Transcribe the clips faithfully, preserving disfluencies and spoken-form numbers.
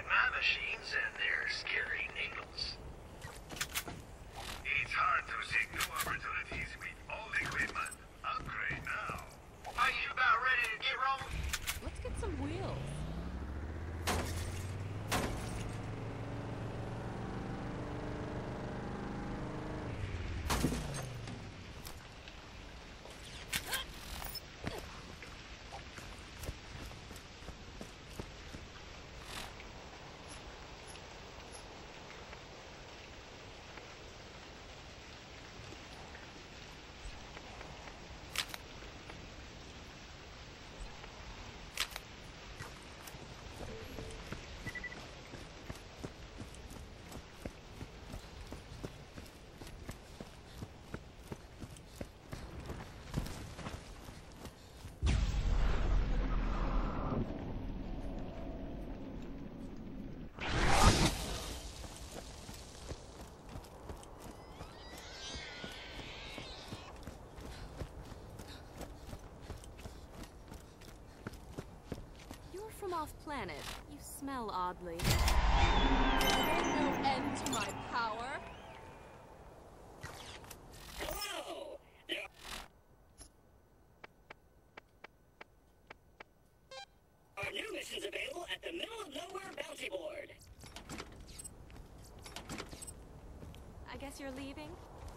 my machines and their scary needles. It's hard to see new opportunities with old equipment. Upgrade now. Are you about ready to get rolling? Let's get some wheels. From off planet, you smell oddly. There's no end to my power. Hello! There are new missions available at the Middle of Nowhere Bounty Board. I guess you're leaving?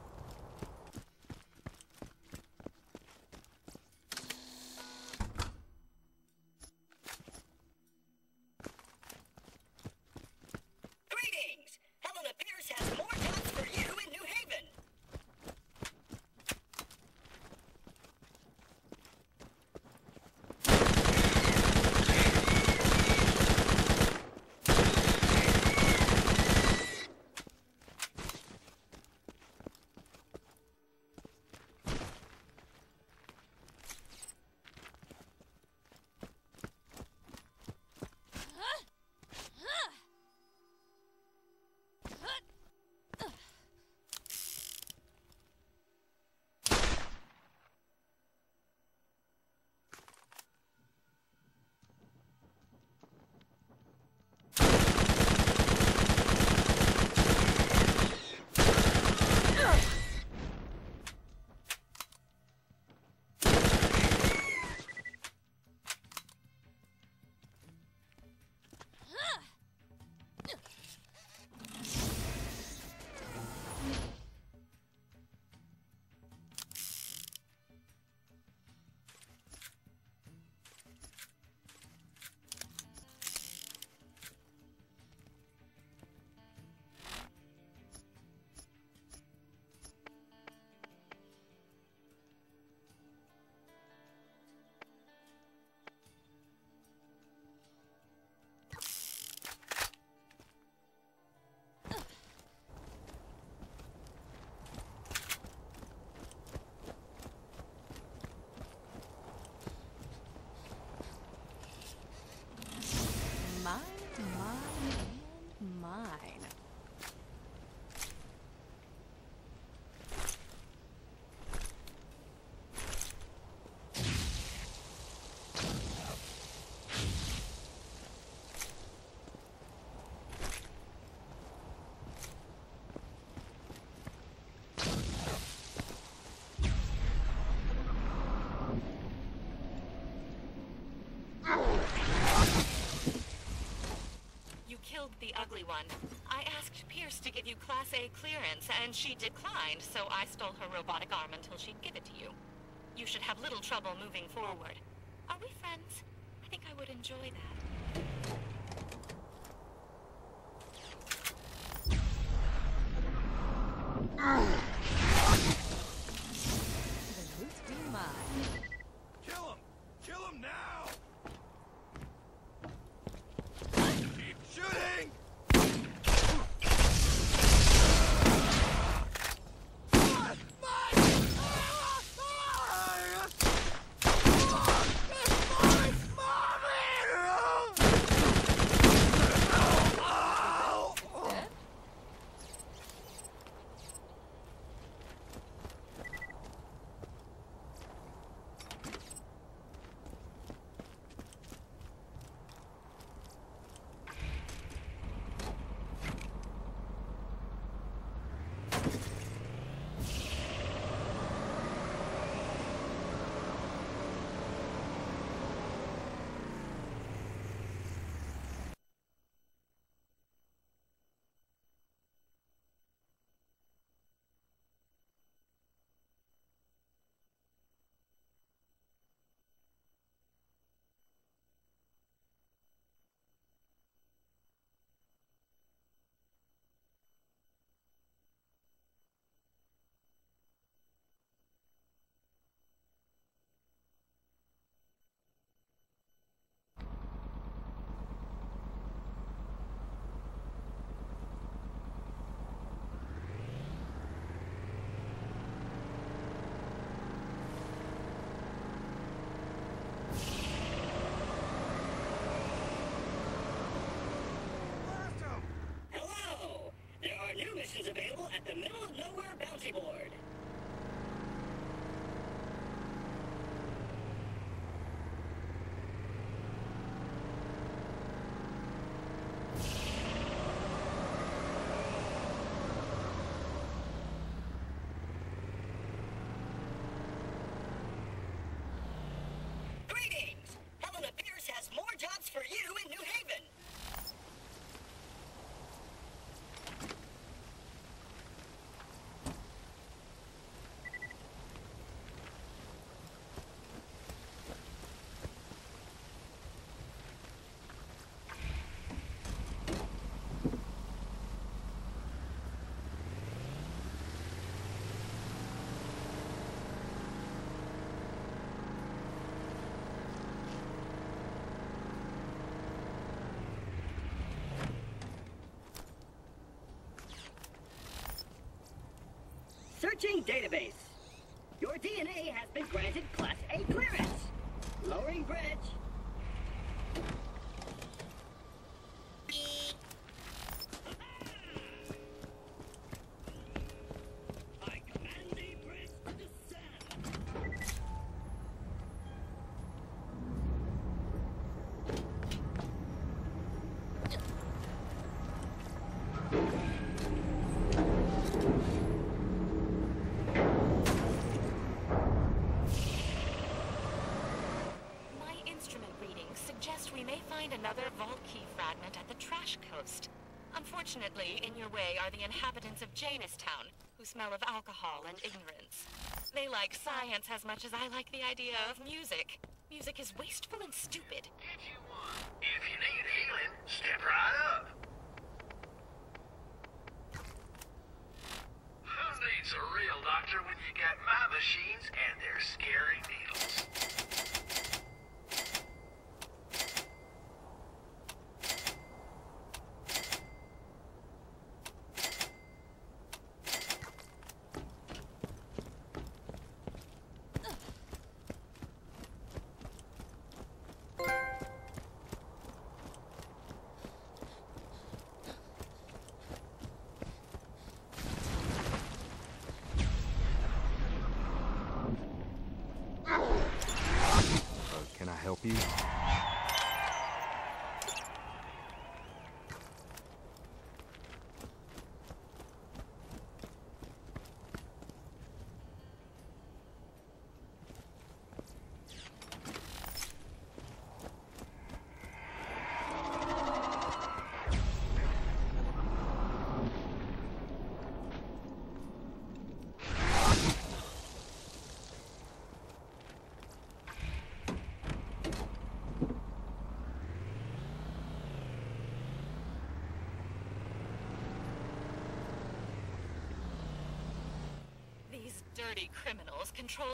The ugly one. I asked Pierce to give you Class A clearance, and she declined, so I stole her robotic arm until she'd give it to you. You should have little trouble moving forward. Are we friends? I think I would enjoy that. The loot be mine. Kill him! Kill him now! Keep shooting! Breaching database. Your D N A has been granted Class A clearance. Lowering bridge. I command the bridge to descend. My instrument readings suggest we may find another vault key fragment at the Trash Coast. Unfortunately, in your way are the inhabitants of Janestown, who smell of alcohol and ignorance. They like science as much as I like the idea of music. Music is wasteful and stupid. If you want. If you need healing, step right up. Who needs a real doctor when you got my machines and their scary needles? Can I help you? These dirty criminals control